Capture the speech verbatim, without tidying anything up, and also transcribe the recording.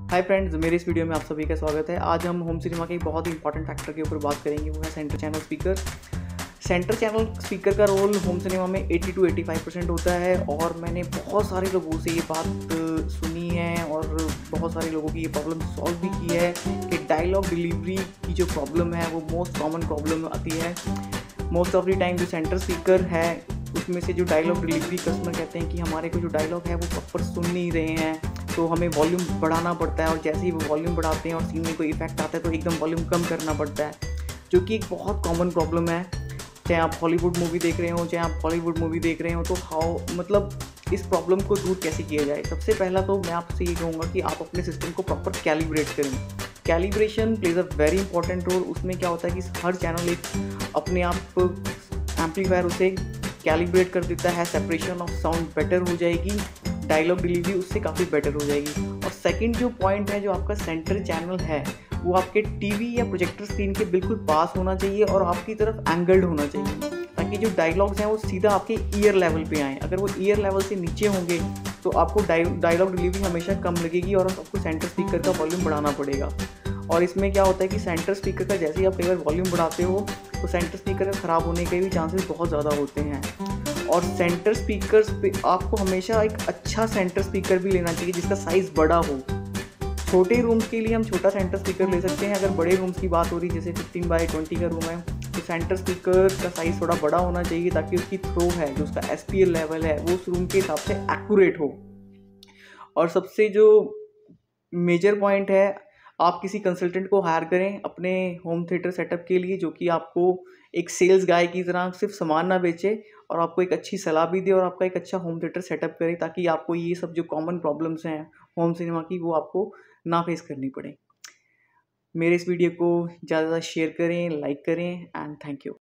Hi friends, मेरे इस video में आप सभी का स्वागत है। आज हम होम सिनेमा के एक बहुत ही इंपॉर्टेंट फैक्टर के ऊपर बात करेंगे, वो है centre channel speaker. Centre channel speaker का रोल होम सिनेमा में अस्सी टू पचासी परसेंट होता है और मैंने बहुत सारे लोगों से ये बात सुनी है और बहुत सारे लोगों की ये प्रॉब्लम सॉल्व भी की है कि डायलॉग डिलीवरी की जो प्रॉब्लम है वो मोस्ट कॉमन प्रॉब्लम आती है। मोस्ट ऑफ द टाइम जो सेंटर स्पीकर है उसमें से जो डायलॉग डिलीवरी कस्टमर कहते हैं कि हमारे को जो डायलॉग है वो प्रॉपर सुन नहीं रहे हैं, तो हमें वॉल्यूम बढ़ाना पड़ता है और जैसे ही वो वॉल्यूम बढ़ाते हैं और सीन में कोई इफेक्ट आता है तो एकदम वॉल्यूम कम करना पड़ता है, जो कि एक बहुत कॉमन प्रॉब्लम है। चाहे आप हॉलीवुड मूवी देख रहे हो चाहे आप बॉलीवुड मूवी देख रहे हो, तो हाउ मतलब इस प्रॉब्लम को दूर कैसे किया जाए। सबसे पहला तो मैं आपसे ये कहूँगा कि आप अपने सिस्टम को प्रॉपर कैलिब्रेट करें। Calibration plays a very important role. उसमें क्या होता है कि हर चैनल एक अपने आप एम्पलीफायर उसे कैलिब्रेट कर देता है, सेपरेशन ऑफ साउंड बेटर हो जाएगी, डायलॉग डिलीवरी उससे काफ़ी बेटर हो जाएगी। और सेकंड जो पॉइंट है, जो आपका सेंटर चैनल है वो आपके टीवी या प्रोजेक्टर स्क्रीन के बिल्कुल पास होना चाहिए और आपकी तरफ एंगल्ड होना चाहिए, ताकि जो डायलॉग्स हैं वो सीधा आपके ईयर लेवल पे आएँ। अगर वो ईयर लेवल से नीचे होंगे तो आपको डायलॉग डिलीवरी हमेशा कम लगेगी और आपको सेंटर स्पीकर का वॉल्यूम बढ़ाना पड़ेगा। और इसमें क्या होता है कि सेंटर स्पीकर का जैसे ही आप कई बार वॉल्यूम बढ़ाते हो तो सेंटर स्पीकर का ख़राब होने के भी चांसेस बहुत ज़्यादा होते हैं। और सेंटर स्पीकर्स पे आपको हमेशा एक अच्छा सेंटर स्पीकर भी लेना चाहिए जिसका साइज़ बड़ा हो। छोटे रूम्स के लिए हम छोटा सेंटर स्पीकर ले सकते हैं। अगर बड़े रूम्स की बात हो रही जैसे फिफ्टीन बाई ट्वेंटी का रूम है तो सेंटर स्पीकर का साइज़ थोड़ा बड़ा होना चाहिए ताकि उसकी थ्रो है, जो उसका एस पी एल लेवल है, वो उस रूम के हिसाब से एक्यूरेट हो। और सबसे जो मेजर पॉइंट है, आप किसी कंसल्टेंट को हायर करें अपने होम थिएटर सेटअप के लिए, जो कि आपको एक सेल्स गाय की तरह सिर्फ सामान ना बेचे और आपको एक अच्छी सलाह भी दे और आपका एक अच्छा होम थिएटर सेटअप करे, ताकि आपको ये सब जो कॉमन प्रॉब्लम्स हैं होम सिनेमा की वो आपको ना फेस करनी पड़े। मेरे इस वीडियो को ज़्यादा शेयर करें, लाइक करें एंड थैंक यू।